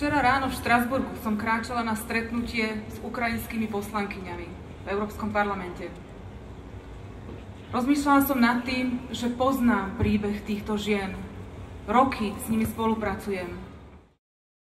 Včera ráno v Štrasburgu som kráčala na stretnutie s ukrajinskými poslankyňami v Európskom parlamente. Rozmýšľala som nad tým, že poznám príbeh týchto žien. Roky s nimi spolupracujem.